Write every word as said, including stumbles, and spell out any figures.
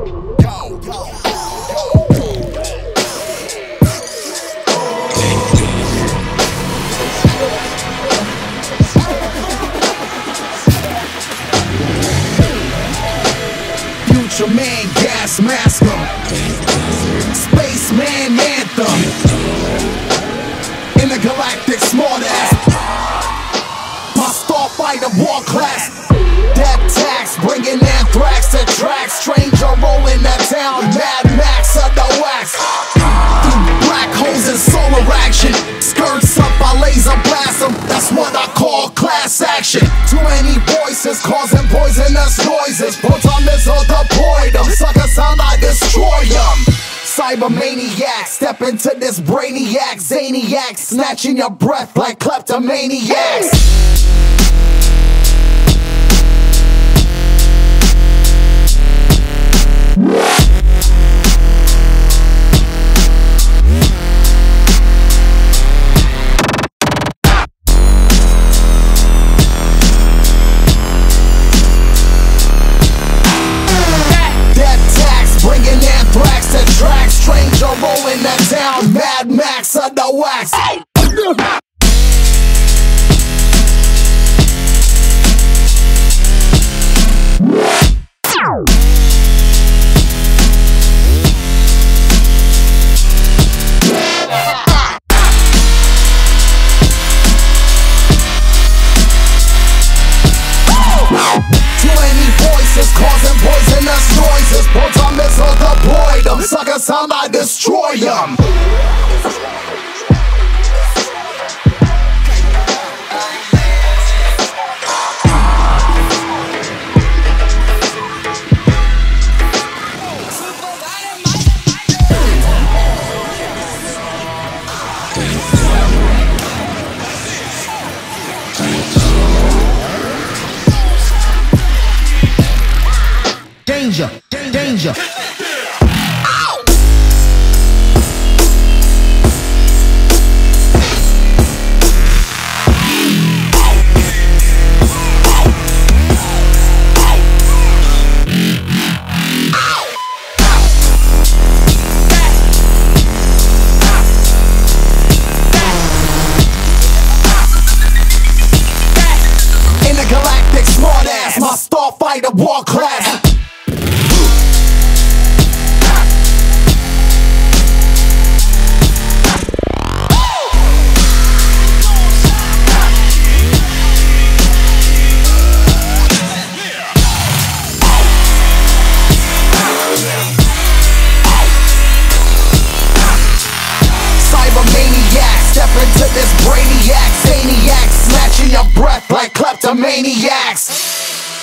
Future man, gas mask 'em. Spaceman anthem. Intergalactic smartass. My starfighter war class. Death tax, bringing anthrax to tracks. Stranger rolling that town. Mad Max under wax. Through black holes and solar action. Skirts up, I laser blast 'em. That's what I call class action. Too many voices causing poisonous noises. Proton missile deployed 'em. Sucker sound, I destroy 'em. Cybermaniac, step into this brainiac. Zaniac, snatching your breath like kleptomaniacs. Stranger rolling that down, Mad Max under wax. Causing poisonous noises. Proton missile deployed 'em. Sucker sound, I destroy 'em. Danger, danger. Intergalactic smartass, my starfighter war class. Step into this brainiac, zaniac, snatching your breath like kleptomaniacs.